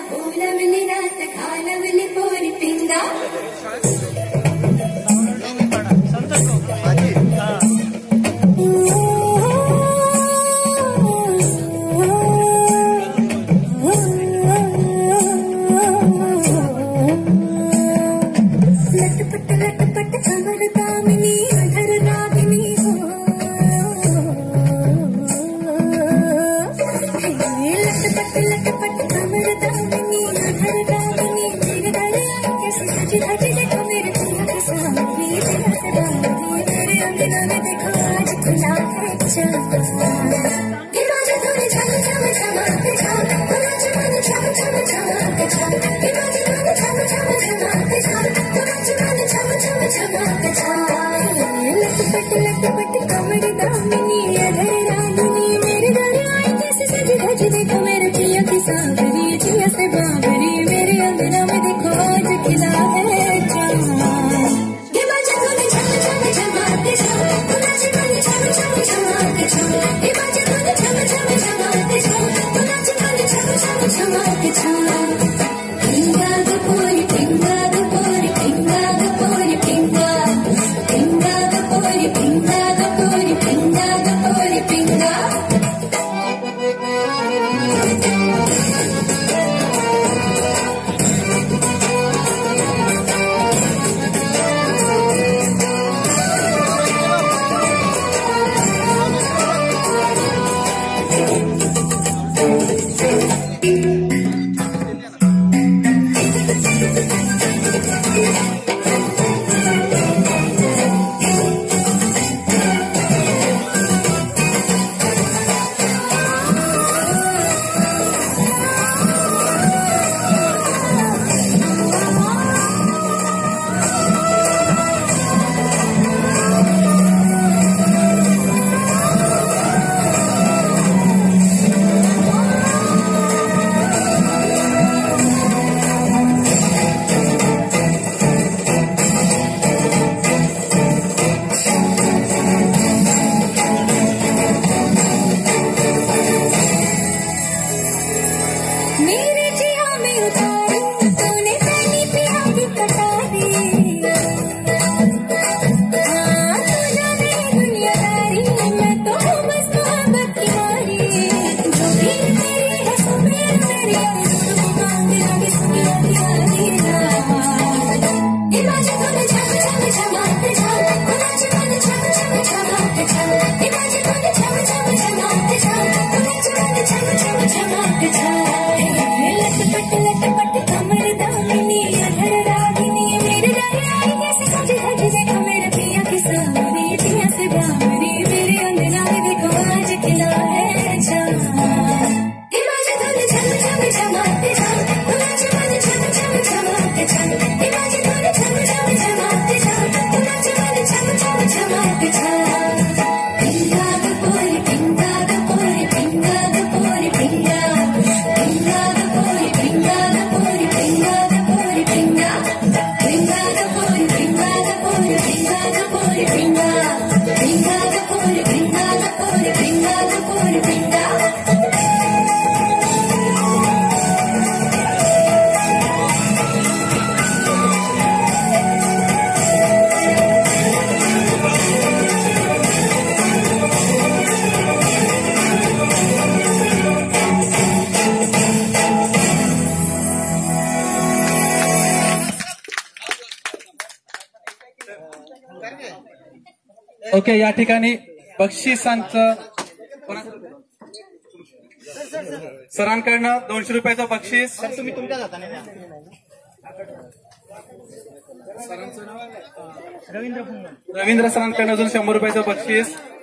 बोलवली रात घालवली पोरी पिंगा लटपट कमर दामिनी अधर रागिनी हो लटपट कमर दामिनी अधर रागिनी मेरे दरिया कैसे सजी धजी देखो मेरे पिया के सामने तेरा सदा मेरे अंगना में देखो आज खुला है चाँद दिमाग थोड़े झम झम झमाते जाओ नाच मन झम झम झमाते जाओ दिमाग थोड़े झम झम झमाते जाओ नाच मन झम झम झमाते जाओ लटपट कमर दामिनी अधर रागिनी मेरे दरिया कैसे सजी धजी देखो मेरे पिया की सावरी जिया से बावरी मेरे अंगना में देखो आज खिला है चाँद दिमाग थोड़े झम झम झमाते जाओ नाच मन झम झम झमाते जाओ दिमाग थोड़े झम झम झमाते जाओ नाच मन झम झम झमाते जाओ पिंगा ग पोरी पिंगा ग पोरी पिंगा ग पोरी पिंगा पिंगा ग पोरी पिंगा ग पोरी पिंगा ग पोरी पिंगा मेरे जिया में उतारी तूने पहली प्यारी कटारी हाँ तू जाने दुनियादारी मैं तो बस मोहब्बत की मारी जो भी तेरी है सो मेरी तू मांगे आगे सुनिया प्यारी दिमाग थोड़े झम झम झमाते जाओ नाच मन झम झम झमाते जाओ दिमाग थोड़े झम झम झमाते जाओ नाच मन झम झम झमाते जाओ लटपट कमर दामिनी अधर रागिनी मेरे दरिया कैसे सजी धजी देखो मेरे पिया की सावरी जिया से बावरी मेरे अंगना में देखो आज खिला है चाँद दिमाग थोड़े झम झम झमाते जाओ नाच मन झम झम झमाते जाओ दिमाग थोड़े झम झम झमाते जाओ नाच मन झम झम झमाते जाओ पिंगा ग पोरी पिंगा ग पोरी पिंगा ग पोरी पिंगा पिंगा ग पोरी पिंगा ग पोरी पिंगा ग पोरी पिंगा पिंगा ग पोरी पिंगा ग पोरी पिंगा ग पोरी पिंगा पिंगा ग पोरी पिंगा ग पोरी पिंगा ग पोरी पिंगा ओके, या ठिकाणी बक्षिसांचं सरांकडनं 200 रुपयाचं बक्षीस. तुम्ही तुमच्या हाताने द्या. रवींद्र सरांकडनं अजून 100 रुपयाचं बक्षीस.